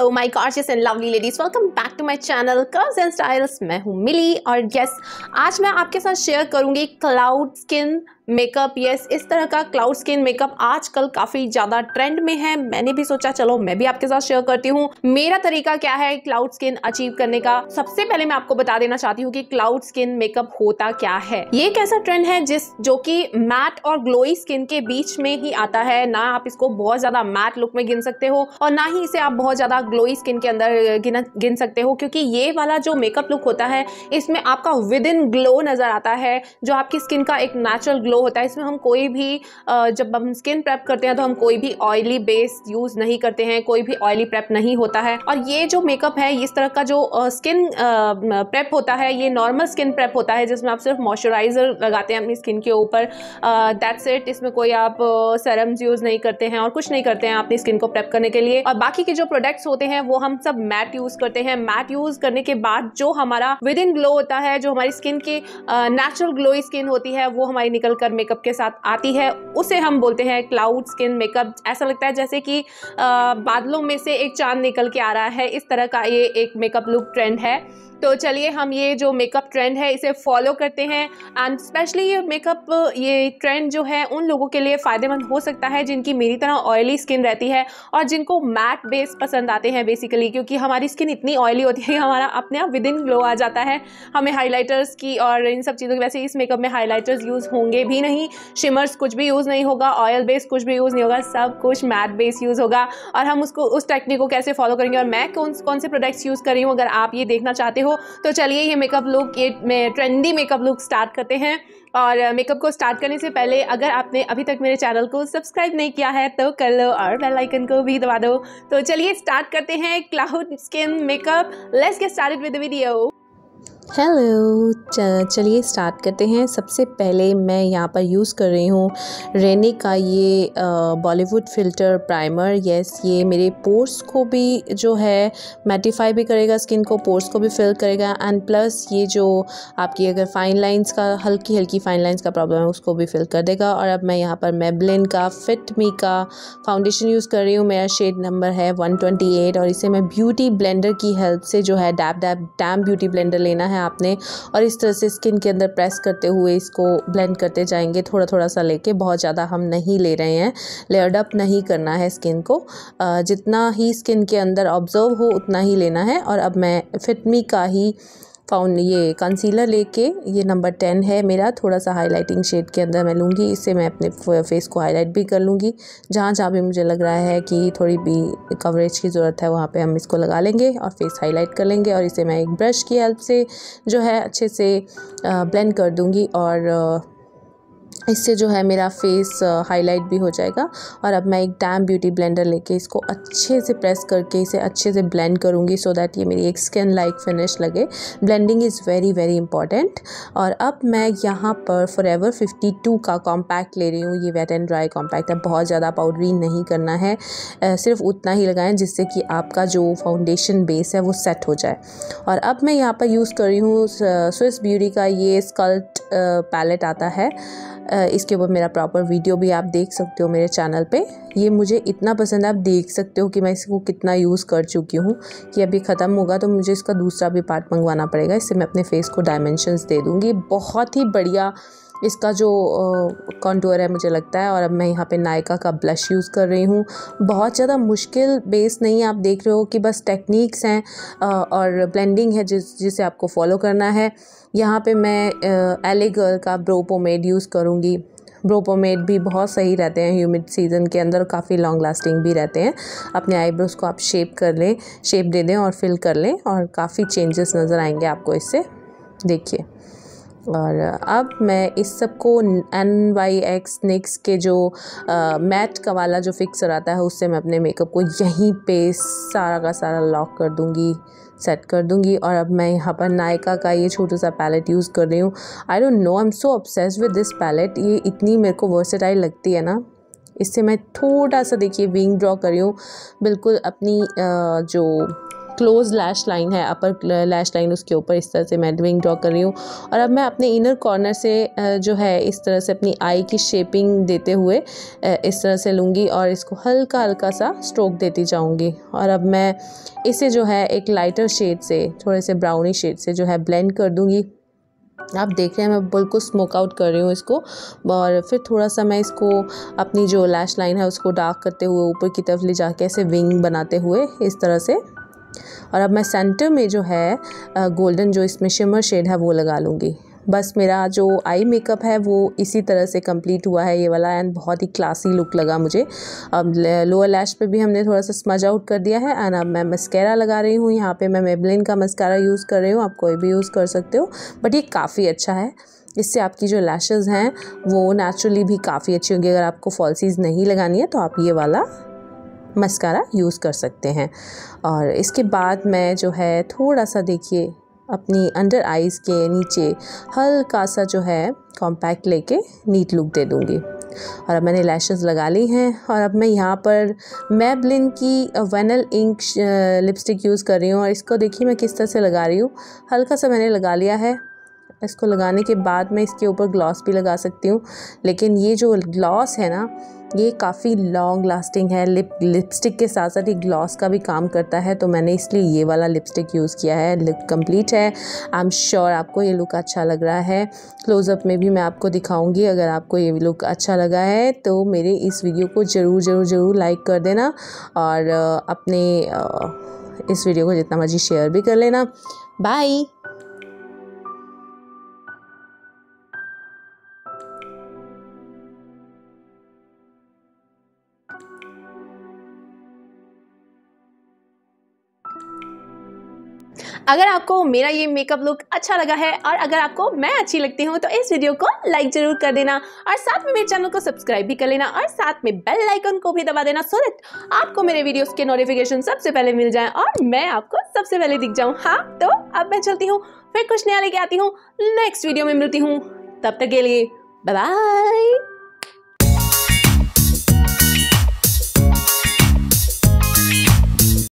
My gorgeous and lovely ladies, welcome back to my channel curves and styles. मैं हूँ मिली और yes, आज मैं आपके साथ शेयर करूंगी क्लाउड स्किन मेकअप। यस, इस तरह का क्लाउड स्किन मेकअप आजकल काफ़ी ज़्यादा ट्रेंड में है। मैंने भी सोचा चलो मैं भी आपके साथ शेयर करती हूँ मेरा तरीका क्या है क्लाउड स्किन अचीव करने का। सबसे पहले मैं आपको बता देना चाहती हूँ कि क्लाउड स्किन मेकअप होता क्या है। ये एक ऐसा ट्रेंड है जो कि मैट और ग्लोई स्किन के बीच में ही आता है। ना आप इसको बहुत ज़्यादा मैट लुक में गिन सकते हो और ना ही इसे आप बहुत ज़्यादा ग्लोई स्किन के अंदर गिन सकते हो, क्योंकि ये वाला जो मेकअप लुक होता है इसमें आपका विद इन ग्लो नज़र आता है, जो आपकी स्किन का एक नेचुरल ग्लो होता है। इसमें हम कोई भी जब हम स्किन प्रेप करते हैं तो हम कोई भी ऑयली बेस यूज़ नहीं करते हैं, कोई भी ऑयली प्रेप नहीं होता है। और ये जो मेकअप है, इस तरह का जो स्किन प्रेप होता है, ये नॉर्मल स्किन प्रेप होता है जिसमें आप सिर्फ मॉइस्चराइजर लगाते हैं अपनी स्किन के ऊपर। That's it. इसमें कोई आप सेरम्स यूज़ नहीं करते हैं और कुछ नहीं करते हैं अपनी स्किन को प्रेप करने के लिए। और बाकी के जो प्रोडक्ट्स होते हैं वो हम सब मैट यूज़ करते हैं। मैट यूज़ करने के बाद जो हमारा विद इन ग्लो होता है, जो हमारी स्किन की नेचुरल ग्लोई स्किन होती है, वो हमारी निकल कर मेकअप के साथ आती है। उसे हम बोलते हैं क्लाउड स्किन मेकअप। ऐसा लगता है जैसे कि बादलों में से एक चांद निकल के आ रहा है। इस तरह का ये एक मेकअप लुक ट्रेंड है। तो चलिए हम ये जो मेकअप ट्रेंड है इसे फॉलो करते हैं। एंड स्पेशली ये मेकअप, ये ट्रेंड जो है उन लोगों के लिए फ़ायदेमंद हो सकता है जिनकी मेरी तरह ऑयली स्किन रहती है और जिनको मैट बेस पसंद आते हैं बेसिकली, क्योंकि हमारी स्किन इतनी ऑयली होती है, हमारा अपने आप विद इन ग्लो आ जाता है। हमें हाइलाइटर्स की और इन सब चीज़ों की, वैसे इस मेकअप में हाइलाइटर्स यूज़ होंगे भी नहीं, शिमर्स कुछ भी यूज़ नहीं होगा, ऑयल बेस कुछ भी यूज़ नहीं होगा, सब कुछ मैट बेस यूज़ होगा। और हम उसको उस टेक्निक को कैसे फॉलो करेंगे और मैं कौन से प्रोडक्ट्स यूज़ कर रही हूँ, अगर आप ये देखना चाहते हो तो चलिए ये मेकअप लुक, ये ट्रेंडी मेकअप लुक स्टार्ट करते हैं। और मेकअप को स्टार्ट करने से पहले अगर आपने अभी तक मेरे चैनल को सब्सक्राइब नहीं किया है तो कर लो और बेल आइकन को भी दबा दो। तो चलिए स्टार्ट करते हैं cloud skin makeup. Let's get started with the video. Hello, चलिए स्टार्ट करते हैं। सबसे पहले मैं यहाँ पर यूज़ कर रही हूँ रेने का ये बॉलीवुड फ़िल्टर प्राइमर। यस, ये मेरे पोर्स को भी जो है मैटिफाई भी करेगा, स्किन को, पोर्स को भी फिल करेगा। एंड प्लस ये जो आपकी अगर फाइन लाइंस का, हल्की फाइन लाइंस का प्रॉब्लम है उसको भी फिल कर देगा। और अब मैं यहाँ पर मेबलिन का फिट मी का फाउंडेशन यूज़ कर रही हूँ। मेरा शेड नंबर है 128 और इसे मैं ब्यूटी ब्लेंडर की हेल्प से जो है डैम ब्यूटी ब्लेंडर लेना है आपने, और इस तरह से स्किन के अंदर प्रेस करते हुए इसको ब्लेंड करते जाएंगे, थोड़ा थोड़ा सा लेके। बहुत ज़्यादा हम नहीं ले रहे हैं, लेयर्ड अप नहीं करना है स्किन को, जितना ही स्किन के अंदर ऑब्जर्व हो उतना ही लेना है। और अब मैं फिटमी का ही ये कंसीलर लेके, ये नंबर 10 है मेरा, थोड़ा सा हाईलाइटिंग शेड के अंदर मैं लूँगी। इससे मैं अपने फेस को हाईलाइट भी कर लूँगी। जहाँ जहाँ भी मुझे लग रहा है कि थोड़ी भी कवरेज की ज़रूरत है वहाँ पे हम इसको लगा लेंगे और फेस हाईलाइट कर लेंगे। और इसे मैं एक ब्रश की हेल्प से जो है अच्छे से ब्लेंड कर दूँगी और इससे जो है मेरा फेस हाईलाइट भी हो जाएगा। और अब मैं एक डैम ब्यूटी ब्लेंडर लेके इसको अच्छे से प्रेस करके इसे अच्छे से ब्लेंड करूँगी, सो दैट ये मेरी एक स्किन लाइक फिनिश लगे। Blending is very very important. और अब मैं यहाँ पर फॉरएवर 52 का कॉम्पैक्ट ले रही हूँ। ये वेट एंड ड्राई कॉम्पैक्ट है, बहुत ज़्यादा पाउडरी नहीं करना है, सिर्फ उतना ही लगाएं जिससे कि आपका जो फाउंडेशन बेस है वो सेट हो जाए। और अब मैं यहाँ पर यूज़ कर रही हूँ स्विस ब्यूटी का ये स्कल्प्ट पैलेट आता है। इसके ऊपर मेरा प्रॉपर वीडियो भी आप देख सकते हो मेरे चैनल पे। ये मुझे इतना पसंद है, आप देख सकते हो कि मैं इसको कितना यूज़ कर चुकी हूँ कि अभी ख़त्म होगा तो मुझे इसका दूसरा भी पार्ट मंगवाना पड़ेगा। इससे मैं अपने फेस को डायमेंशंस दे दूँगी। बहुत ही बढ़िया इसका जो कॉन्टूर है मुझे लगता है। और अब मैं यहाँ पे नायका का ब्लश यूज़ कर रही हूँ। बहुत ज़्यादा मुश्किल बेस नहीं है, आप देख रहे हो कि बस टेक्निक्स हैं और ब्लेंडिंग है जिसे आपको फॉलो करना है। यहाँ पे मैं एले गर्ल का ब्रो पोमेड यूज़ करूँगी। ब्रो पोमेड भी बहुत सही रहते हैं ह्यूमिड सीज़न के अंदर, काफ़ी लॉन्ग लास्टिंग भी रहते हैं। अपने आईब्रोज़ को आप शेप कर लें, शेप दे दें और फिल कर लें और काफ़ी चेंजेस नज़र आएंगे आपको इससे, देखिए। और अब मैं इस सब को NYX NYX के जो मैट का वाला जो फिक्सर आता है उससे मैं अपने मेकअप को यहीं पे सारा का सारा लॉक कर दूँगी, सेट कर दूँगी। और अब मैं यहाँ पर नायका का ये छोटा सा पैलेट यूज़ कर रही हूँ। I don't know, I am so obsessed with this palette. ये इतनी मेरे को वर्सेटाइल लगती है ना। इससे मैं थोड़ा सा, देखिए, विंग ड्रॉ कर रही हूँ बिल्कुल अपनी जो क्लोज लैश लाइन है, अपर लैश लाइन, उसके ऊपर इस तरह से मैं विंग ड्रॉ कर रही हूँ। और अब मैं अपने इनर कॉर्नर से जो है इस तरह से अपनी आई की शेपिंग देते हुए इस तरह से लूँगी और इसको हल्का हल्का सा स्ट्रोक देती जाऊँगी। और अब मैं इसे जो है एक लाइटर शेड से, थोड़े से ब्राउनी शेड से जो है ब्लेंड कर दूँगी। आप देख रहे हैं मैं बिल्कुल स्मोक आउट कर रही हूँ इसको, और फिर थोड़ा सा मैं इसको अपनी जो लैश लाइन है उसको डार्क करते हुए ऊपर की तरफ ले जाके ऐसे विंग बनाते हुए इस तरह से। और अब मैं सेंटर में जो है गोल्डन जो इसमें शिमर शेड है वो लगा लूँगी। बस मेरा जो आई मेकअप है वो इसी तरह से कंप्लीट हुआ है ये वाला, एंड बहुत ही क्लासी लुक लगा मुझे। अब लोअर लैश पे भी हमने थोड़ा सा स्मज आउट कर दिया है, एंड अब मैं मस्कारा लगा रही हूँ। यहाँ पे मैं मेबलिन का मस्कारा यूज़ कर रही हूँ, आप कोई भी यूज़ कर सकते हो, बट ये काफ़ी अच्छा है। इससे आपकी जो लैशेस हैं वो नेचुरली भी काफ़ी अच्छी होंगी। अगर आपको फॉल्सीज़ नहीं लगानी है तो आप ये वाला मस्कारा यूज़ कर सकते हैं। और इसके बाद मैं जो है थोड़ा सा देखिए अपनी अंडर आइज़ के नीचे हल्का सा जो है कॉम्पैक्ट लेके नीट लुक दे दूँगी। और अब मैंने लैशेस लगा ली हैं, और अब मैं यहाँ पर मेबलिन की वेनल इंक लिपस्टिक यूज़ कर रही हूँ। और इसको देखिए मैं किस तरह से लगा रही हूँ, हल्का सा मैंने लगा लिया है। इसको लगाने के बाद मैं इसके ऊपर ग्लॉस भी लगा सकती हूँ, लेकिन ये जो ग्लॉस है ना ये काफ़ी लॉन्ग लास्टिंग है। लिपस्टिक के साथ साथ ये ग्लॉस का भी काम करता है, तो मैंने इसलिए ये वाला लिपस्टिक यूज़ किया है। लुक कंप्लीट है, आई एम श्योर आपको ये लुक अच्छा लग रहा है। क्लोज़अप में भी मैं आपको दिखाऊंगी। अगर आपको ये लुक अच्छा लगा है तो मेरे इस वीडियो को ज़रूर लाइक कर देना, और अपने इस वीडियो को जितना मर्जी शेयर भी कर लेना। बाय। अगर आपको मेरा ये मेकअप लुक अच्छा लगा है और अगर आपको मैं अच्छी लगती हूँ तो इस वीडियो को लाइक जरूर कर देना, और साथ में मेरे चैनल को सब्सक्राइब भी कर लेना, और साथ में बेल आइकन को भी दबा देना, सो दैट आपको मेरे वीडियोस के नोटिफिकेशन सबसे पहले मिल जाए और मैं आपको सबसे पहले दिख जाऊँ। हाँ, तो अब मैं चलती हूँ, फिर कुछ नया लेके आती हूँ, नेक्स्ट वीडियो में मिलती हूँ। तब तक के लिए बाय बाय।